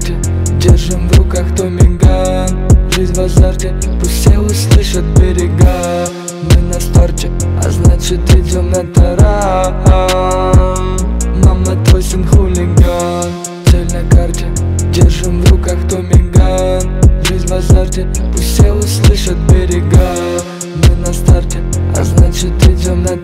карте, держим в руках томиган. Жизнь в азарте, пусть все услышат берега. Мы на старте, а значит идем на таран. Мама, твой сын хулиган. Цель на карте, держим в руках томиган. Жизнь в азарте, пусть все услышат берега. Мы на старте, а значит идем на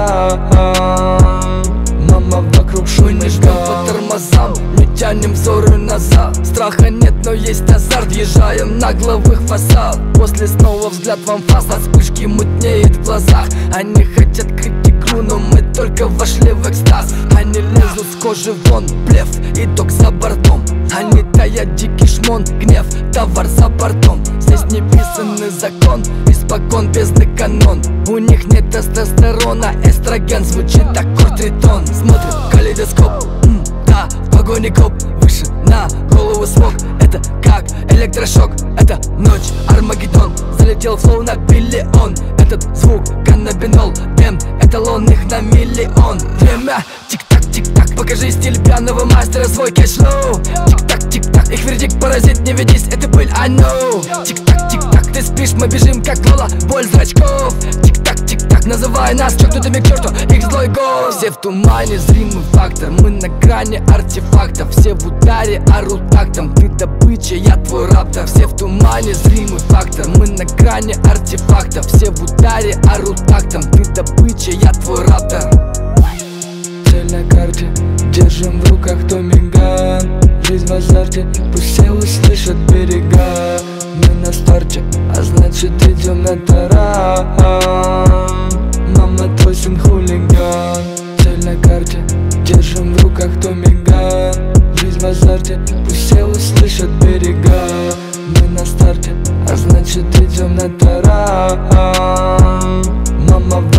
таран. Мама, вокруг шум. Мы не жмем по тормозам, не тянем взоры назад. Страха нет, но есть азарт, въезжаем на главных фасад. После снова взгляд вам фасад, вспышки мутнеет в глазах. Они хотят крыть игру, но мы только вошли в экстаз. Они лезут с кожи вон, блеф, итог за бортом. Они таят дикий шмон, гнев, товар за бортом. Здесь не писанный закон, испокон бездны канон. У них нет тестостерона, эстроген звучит аккорд-ритон. Смотрим калейдоскоп, да, в погоне коп. Выше на голову смог, это как электрошок. Это ночь, Армагеддон, залетел флоу на биллион. Этот звук, каннабинол, дем, эталон их на миллион. Время, тик-так, тик-так, покажи стиль пьяного мастера, свой кэш-лоу. Тик-так, тик-так, их вердикт паразит, не ведись, это пыль, I know. Тик-так, тик-так, ты спишь, мы бежим как Лола, боль зрачков. Тик-так, тик-так, называй нас чокнутыми к черту, их злой гол. Все в тумане, зримый фактор, мы на грани артефактов. Все в ударе, орут тактом, ты добыча, я твой раптор. Все в тумане, зримый фактор, мы на грани артефактов. Все в ударе, орут тактом, ты добыча, я твой раптор. Цель на карте, держим в руках томиган. Жизнь в азарте, пусть все услышат берега. Мы на старте, а значит идем на таран. Мама, твой сын хулиган. Цель на карте, держим в руках томиган. Жизнь в азарте, пусть все услышат берега. Мы на старте, а значит идем на таран. Мама,